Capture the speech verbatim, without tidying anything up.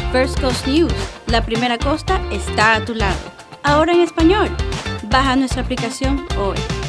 First Coast News, la primera costa está a tu lado. Ahora en español. Baja nuestra aplicación hoy.